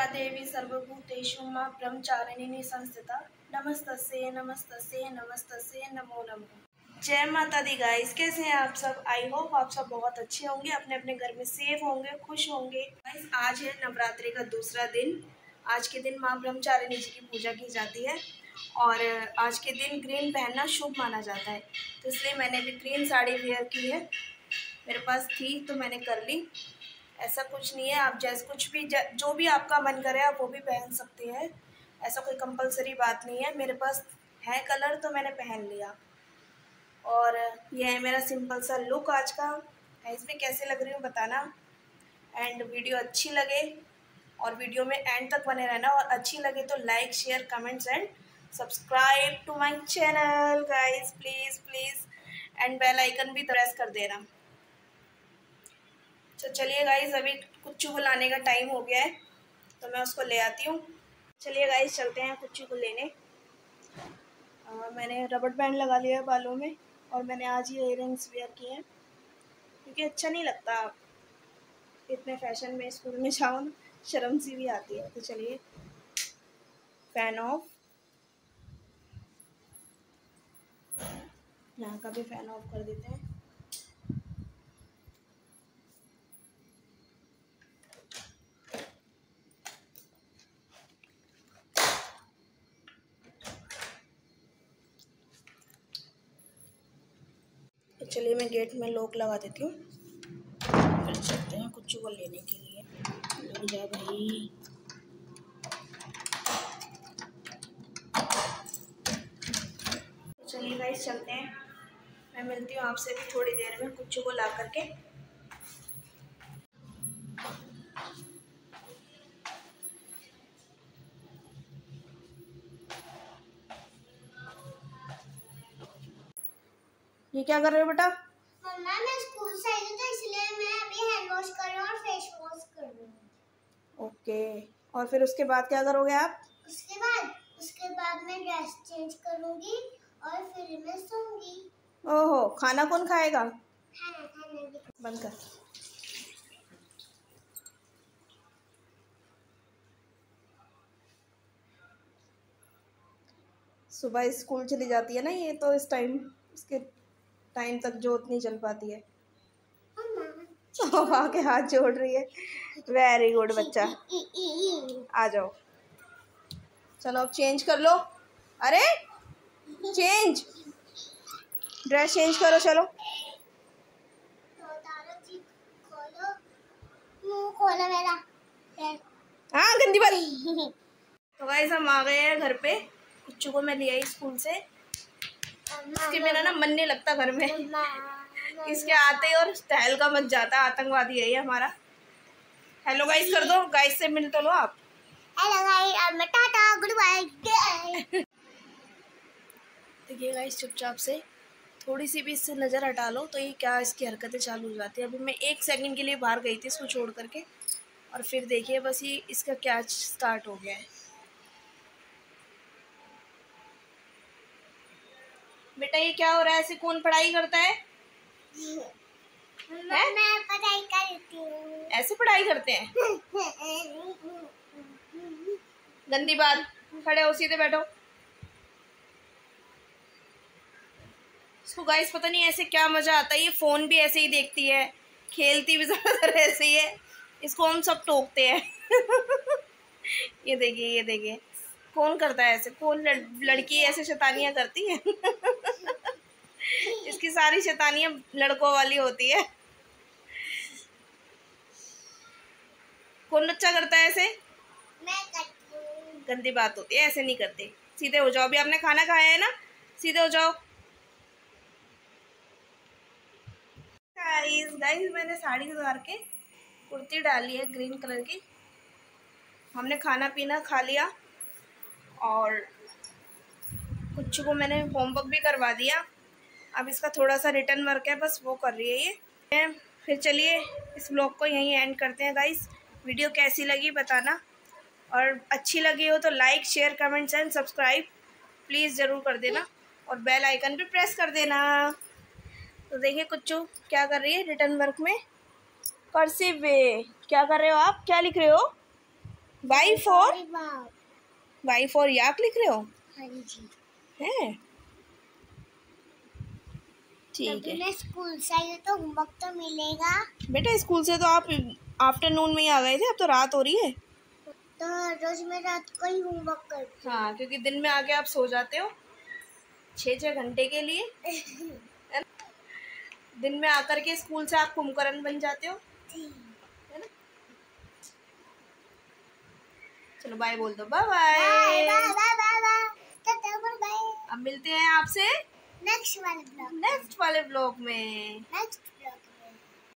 या देवी सर्वभूतेषु मां ब्रह्मचारिणी संस्थिता नमस्तस्यै नमस्तस्यै नमस्तस्यै नमो नमः। जय माता दी गाइस, कैसे हैं आप सब? आई होप आप सब बहुत अच्छे होंगे, अपने अपने घर में सेफ होंगे, खुश होंगे। गाइस आज है नवरात्रि का दूसरा दिन। आज के दिन मां ब्रह्मचारिणी जी की पूजा की जाती है और आज के दिन ग्रीन पहनना शुभ माना जाता है, तो इसलिए मैंने भी ग्रीन साड़ी वेयर की है। मेरे पास थी तो मैंने कर ली। ऐसा कुछ नहीं है, आप जैसे कुछ भी जो भी आपका मन करे आप वो भी पहन सकते हैं, ऐसा कोई कंपलसरी बात नहीं है। मेरे पास है कलर तो मैंने पहन लिया। और यह है मेरा सिंपल सा लुक आज का। इसमें कैसे लग रही हूँ बताना। एंड वीडियो अच्छी लगे और वीडियो में एंड तक बने रहना, और अच्छी लगे तो like share comments and subscribe to my channel guys, please please. And bell icon भी प्रेस कर देना। तो चलिए गाइस, अभी कुच्चू को लाने का टाइम हो गया है तो मैं उसको ले आती हूँ। चलिए गाइस चलते हैं कुच्चू को लेने। मैंने रबड़ बैंड लगा लिया है बालों में और मैंने आज ये इयररिंग्स वेयर किए हैं क्योंकि अच्छा नहीं लगता इतने फैशन में स्कूल में जाओ, शर्म सी भी आती है। तो चलिए फैन ऑफ, यहाँ का भी फैन ऑफ कर देते हैं। तो चलिए मैं गेट में लॉक लगा देती हूँ, फिर चलते हैं कुच्चू को लेने के लिए। लग जा भाई। चलिए गाइस चलते हैं, मैं मिलती हूँ आपसे भी थोड़ी देर में कुच्चू को ला करके। ये क्या कर रहे हो बेटा? मम्मा मैं स्कूल से आई हूँ तो इसलिए मैं अभी हैंड वॉश कर रही हूँ और फेस वॉश कर रही हूँ। ओके, और फिर उसके बाद क्या करोगे आप? उसके बाद मैं ड्रेस चेंज करूँगी और फिर मैं सोऊंगी। ओहो, खाना कौन खाएगा? खाना भी बंद कर। सुबह स्कूल चली जाती है ना ये, तो इस टाइम इसके टाइम तक जोत नहीं चल पाती है। वहाँ के हाथ जोड़ रही है। वेरी गुड बच्चा, आ जाओ। चलो अब चेंज कर लो। अरे चेंज, ड्रेस चेंज करो। चलो खोलो मेरा। हाँ गंदी बात। तो गाइस हम आ गए हैं घर पे। कुच्चू को मैं ले आई स्कूल से। इसके बिना ना मन नहीं लगता घर में। इसके आते ही और टहल का मच जाता है। आतंकवादी है ये हमारा। हेलो गाइस कर दो, गाइस से मिल तो लो आप। Hello guys, tata good bye. देखिए गाइस चुपचाप से थोड़ी सी भी इससे नज़र हटा लो तो ये क्या इसकी हरकतें चालू हो जाती है। अभी मैं 1 सेकंड के लिए बाहर गई थी इसको छोड़ करके, और फिर देखिए बस ये इसका क्या स्टार्ट हो गया है। बेटा ये क्या हो रहा है? ऐसे कौन पढ़ाई करता है? मैं पढ़ाई करती हूँ। ऐसे पढ़ाई करते हैं? गंदी बात। खड़े हो, सीधे बैठो। इसको गाइस पता नहीं ऐसे क्या मजा आता है। ये फोन भी ऐसे ही देखती है, खेलती भी ज्यादातर ऐसे ही है। इसको हम सब टोकते हैं। ये देखिए, ये देखिए कौन करता है ऐसे? कौन लड़की ऐसे शैतानियां करती है? इसकी सारी शैतानियां लड़कों वाली होती है। कौन बच्चा करता है ऐसे? मैं करती हूँ। गंदी बात होती है, ऐसे नहीं करते। सीधे हो जाओ, अभी आपने खाना खाया है ना, सीधे हो जाओ। गाइस मैंने साड़ी उतार के कुर्ती डाली है ग्रीन कलर की। हमने खाना पीना खा लिया और कुच्चू को मैंने होमवर्क भी करवा दिया। अब इसका थोड़ा सा रिटर्न वर्क है, बस वो कर रही है ये। फिर चलिए इस ब्लॉग को यहीं एंड करते हैं गाइस। वीडियो कैसी लगी बताना, और अच्छी लगी हो तो like share comments and subscribe please ज़रूर कर देना, और बेल आइकन भी प्रेस कर देना। तो देखिए कुच्चू क्या कर रही है रिटर्न वर्क में। कर्सिव वे क्या कर रहे हो आप? क्या लिख रहे हो? वाई फॉर याक लिख रहे हो? हाँ जी। है ठीक है। स्कूल से आई तो होमवर्क तो मिलेगा। बेटा स्कूल से तो आप आफ्टरनून में ही आ गए थे, अब तो रात हो रही है। तो रोज मैं रात को ही होमवर्क करती हूँ। हाँ, क्योंकि दिन में आके आप सो जाते हो 6-6 घंटे के लिए। दिन में आकर के स्कूल से आप कुंभकर्ण बन जाते हो, है ना? चलो बाय बोल दो। Bye bye. अब मिलते हैं आपसे नेक्स्ट वाले ब्लॉग में।